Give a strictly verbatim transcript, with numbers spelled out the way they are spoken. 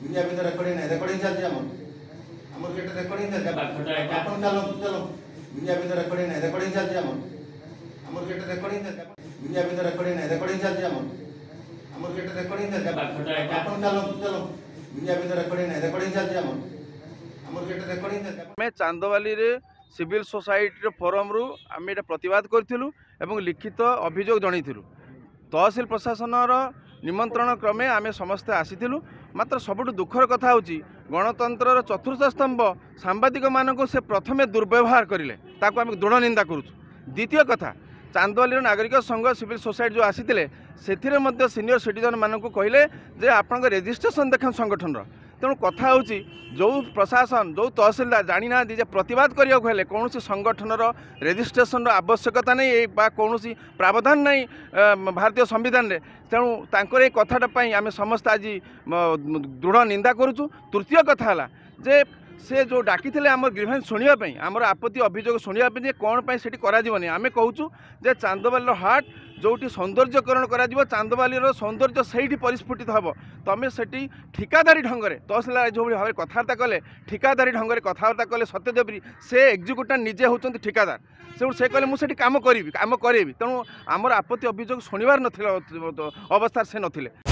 Media भी तो recording नहीं रेकर्डिंग चलती है हमर के रेकर्डिंग चलती है अपन चलो चलो मीडिया भी तो रेकर्डिंग नहीं रेकर्डिंग चलती है हमर के रेकर्डिंग चलती है मीडिया भी तो रेकर्डिंग नहीं रेकर्डिंग चलती है हमर के रेकर्डिंग चलती है अपन चलो चलो मीडिया भी तो रेकर्डिंग नहीं रेकर्डिंग चलती है हमर के रेकर्डिंग चलती है। मैं चांदवाली रे सिविल सोसाइटी फोरम रु आम ये प्रतिवाद करूँ लिखित अभियोग जनईलु तहसिल प्रशासन निमंत्रण क्रमे आम समस्ते आसीलु मात्र सबुठ दुखर कथा हूँ गणतंत्र चतुर्थ स्तंभ सांबादिक मानक से प्रथमे दुर्व्यवहार करें ताको आम दृढ़ निंदा करूँ। द्वितीय कथा चांदवाली नागरिक संघ सिविल सोसाइटी जो आसी से सीनियर सिटीजन मानक कहले जे आपण रेजिस्ट्रेशन देख संगठन तेणु कथा हूँ जो प्रशासन जो तहसिलदार जानी ना प्रतिवाद करने कौन संगठन रेजिस्ट्रेशन आवश्यकता नहीं कौन प्रावधान नहीं भारतीय संविधान रे तेणु तांकर कथाटाई आम समस्त आज दृढ़ निंदा करूँ। तृतीय कथा है जे से जो डाकी आम ग्रीवेंस शुणापी आमर आपत्ति अभियोग शुणापी कौन पर से आम कहूँ जे चांदवाली हाट जोटी सौंदर्यकरण कर चांदवाली सौंदर्य से परिस्फुटित हम तुम से ठिकादारी ढंग से तहसिलदार जो भाव में कथबार्ता कले ठिकादारी ढंग से कथबार्ता कले सत्यदेव से एक्जिक्यूटिव निजे होती ठिकादार से से कहले मुझे कम करी कम करेबी तेणु आमर आपत्ति अभियोग शुणवार ना अवस्था से नथिले।